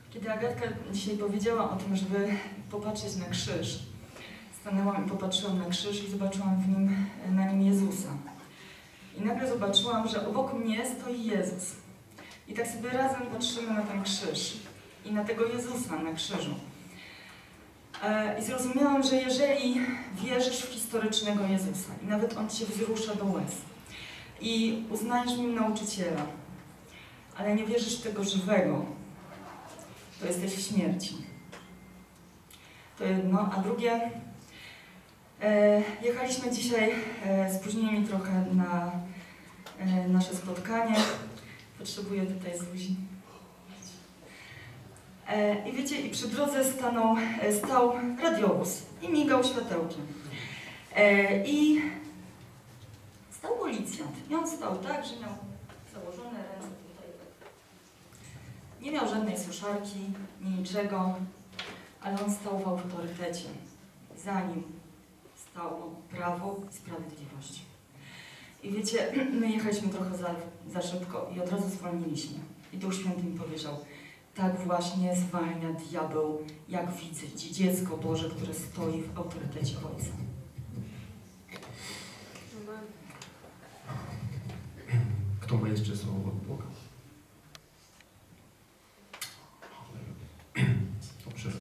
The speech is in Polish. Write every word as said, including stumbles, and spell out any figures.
Kiedy Agatka dzisiaj powiedziała o tym, żeby popatrzeć na krzyż, stanęłam i popatrzyłam na krzyż i zobaczyłam w nim, na nim Jezusa. I nagle zobaczyłam, że obok mnie stoi Jezus. I tak sobie razem patrzymy na ten krzyż i na tego Jezusa na krzyżu. I zrozumiałam, że jeżeli wierzysz w historycznego Jezusa i nawet On Cię wzrusza do łez i uznajesz w Nim nauczyciela, ale nie wierzysz w tego żywego, to jesteś w śmierci. To jedno. A drugie, e, jechaliśmy dzisiaj, e, spóźnili trochę na e, nasze spotkanie. Potrzebuję tutaj Zuzi. E, I wiecie, i przy drodze stanął, e, stał radiowóz i migał światełkiem. E, I stał policjant. I on stał tak, że miał założone ręce tutaj. Nie miał żadnej suszarki, niczego, ale on stał w autorytecie. Za nim stało prawo i sprawiedliwość. I wiecie, my jechaliśmy trochę za, za szybko i od razu zwolniliśmy. I Duch Święty mi powiedział, tak właśnie zwalnia diabeł, jak widzę dziecko Boże, które stoi w autorytecie Ojca. Kto ma jeszcze słowo od Boga?